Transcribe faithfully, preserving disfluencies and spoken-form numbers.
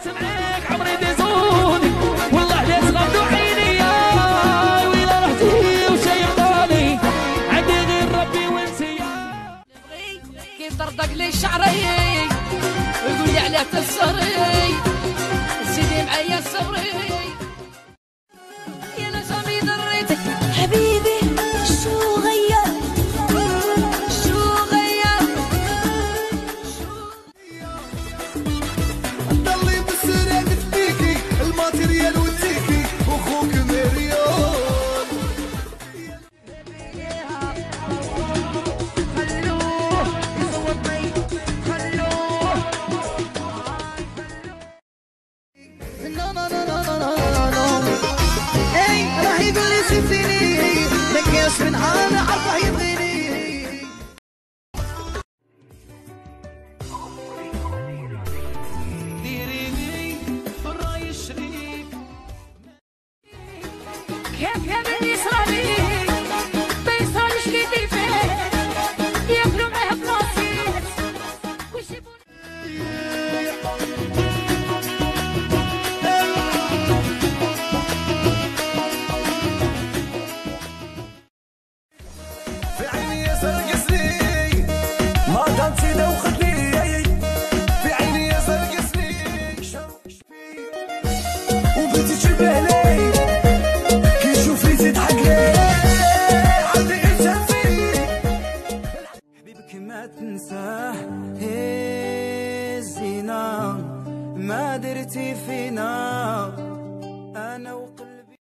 سمعك عمري بيزوني والله ليش غمضوا عيني يا ويلا رحتي وشيطاني عندي غير ربي وانسي كيف طردق لي شعري ويقول لي عليه تسري سيدي معايا صبري يا لازمي دريتك حبيبي شو غير شو غير ضلي بالسرعة تفيكي الماتريال وتيكي واخوك مريون خلوه يصوتني خلوه لا لا لا لا لا لا اي راح يقول لي سيبتني مكياس من حالي عرفه يبغيني ديريني بالراي الشريك كيف يا